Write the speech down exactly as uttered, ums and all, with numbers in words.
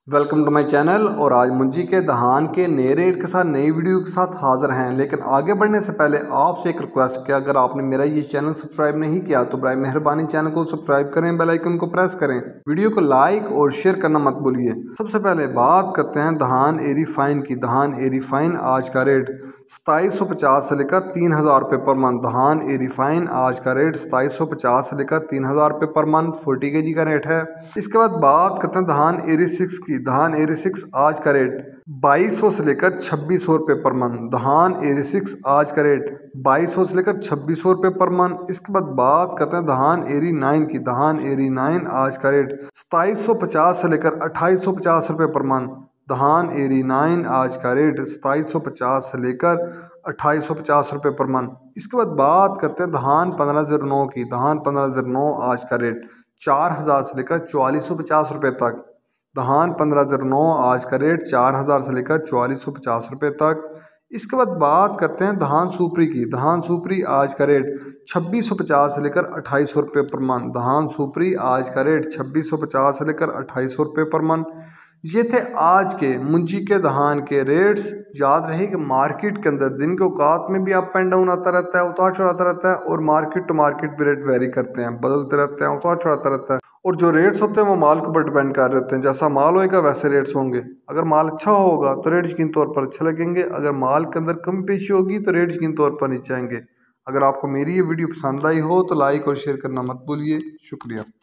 Welcome to my channel. और आज मुंजी के दहान के नए रेट के साथ नई वीडियो के साथ हाजिर हैं। लेकिन आगे बढ़ने से पहले आपसे एक रिक्वेस्ट कि अगर आपने मेरा ये चैनल सब्सक्राइब नहीं किया तो बराए मेहरबानी चैनल को सब्सक्राइब करें, बेल आइकन को प्रेस करें, वीडियो को लाइक और शेयर करना मत भूलिए। सबसे पहले बात करते हैं दहान एरी फाइन की। दहान एरी फाइन आज का रेट सताईस सौ पचास से लेकर तीन हज़ार रुपये पर मन। दहान एरी फाइन आज का रेट सताईस सौ पचास से लेकर तीन हज़ार रुपये पर मन फोर्टी के जी का रेट है। इसके बाद बात करते हैं दहान एरी सिक्स की। दहान एरी सिक्स आज का रेट बाईस सौ से लेकर छब्बीस सौ रुपये पर मन। दहान एरी सिक्स आज का रेट बाईस सौ से लेकर छब्बीस सौ रुपये पर मन। इसके बाद बात करते हैं दहान एरी नाइन की। दहान एरी नाइन आज का रेट सताईस सौ पचास से लेकर अट्ठाईस सौ पचास रुपये पर मन। दहान एरी नाइन आज का रेट सताईस सौ पचास से लेकर अट्ठाईस सौ पचास रुपये पर मन। इसके बाद बात करते हैं दहान पंद्रह जीरो नौ की। दहान पंद्रह जीरो नौ आज का रेट चार हज़ार से लेकर चौवालीस सौ पचास रुपये तक। दहान पंद्रह जीरो नौ आज का रेट चार हज़ार से लेकर चौवालीस सौ पचास रुपये तक। इसके बाद बात करते हैं दहान सुपरी की। दहान सुपरी आज का रेट छब्बीस सौ पचास से लेकर अट्ठाईस सौ रुपये पर मन। दहान सुपरी आज का रेट छब्बीस सौ पचास से लेकर अट्ठाईस सौ रुपये पर मन। ये थे आज के मुंजी के दहान के रेट्स। याद रहे कि मार्केट के अंदर दिन के औकात में भी अप एंड डाउन आता रहता है, उतार चढ़ाता रहता है, और मार्केट टू मार्केट भी रेट वेरी करते हैं, बदलते रहते हैं, उतार चढ़ाता रहता है। और जो रेट्स होते हैं वो माल के ऊपर डिपेंड कर रहे होते हैं। जैसा माल होएगा वैसे रेट्स होंगे। अगर माल अच्छा होगा तो रेट यकीन तौर पर अच्छे लगेंगे। अगर माल के अंदर कम पेशी होगी तो रेट यकीन तौर पर नीचे आएंगे। अगर आपको मेरी ये वीडियो पसंद आई हो तो लाइक और शेयर करना मत भूलिए। शुक्रिया।